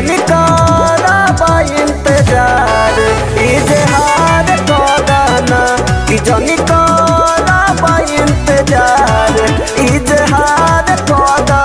जनी करबा इंतजार इजहार कदना कि जनी करबा इंतजार इजहार कदना।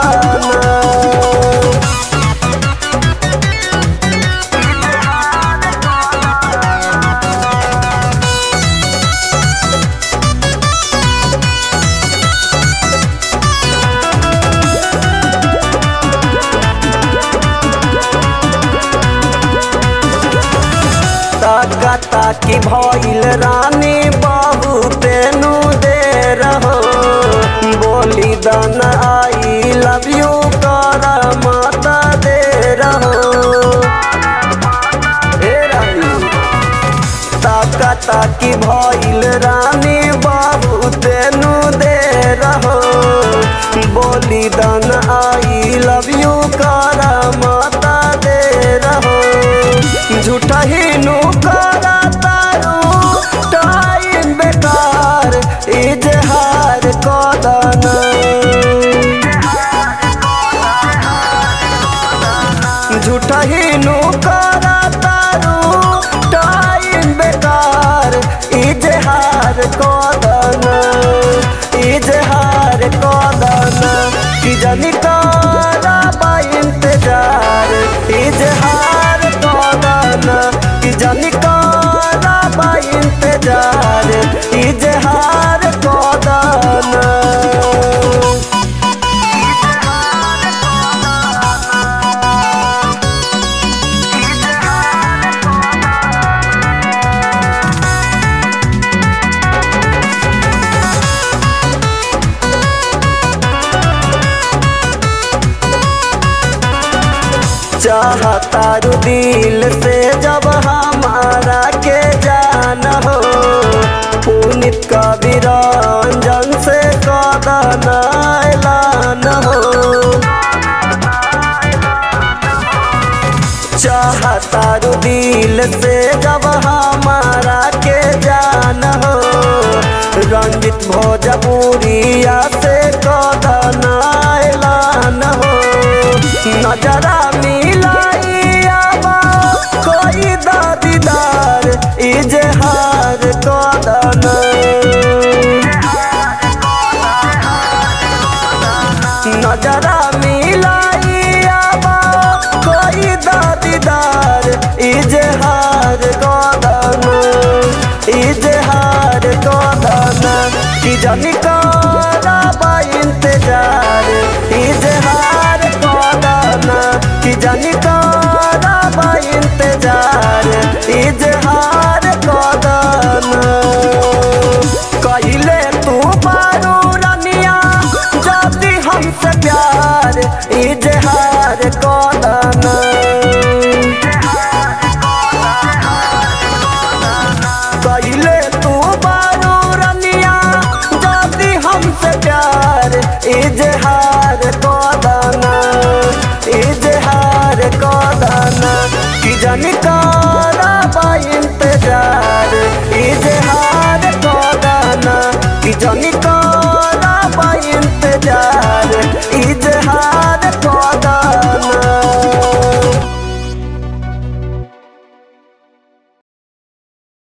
ताकि भइल रानी बहुते नु दे रहो बोली दन आई लव यू कर माता दे रहो हे रानी ताकि भइल रानी बहुते नु दे रहो बोली दन आई लव यू कर माता दे रहो झूठा ही नु करा इजहार कदना झूठा ही नु करा तारू टाइम बेकार इजहार कदना इजहार कदना कि जनी करबा इंतजार इजहार कदना कि जनी करबा इंतजार इजहार कदना। चाहतारू दिल से जब हमारा के जान हो पुनीत कविरंजन से कदना ऐलान हो चाहतारू दिल से जब हमारा के जान हो रंजित भोजपुरिया से कदना ऐलान हो नजरा कोई दीदार इजहार कदना नजरा मिलाइयाबा कोई दीदार इजहार कदना इजहार कदना कि जनी करबा इंतजार इजहार कदना कि जनी करबा इंतजार इजहार कदना। कहिले तू बारू रनिया जदी हमसे प्यार इजहार कदना कहिले तू बारू रनिया जदी हमसे प्यार इजहार कदना इजहार कदना कि जनी करबा इंतजार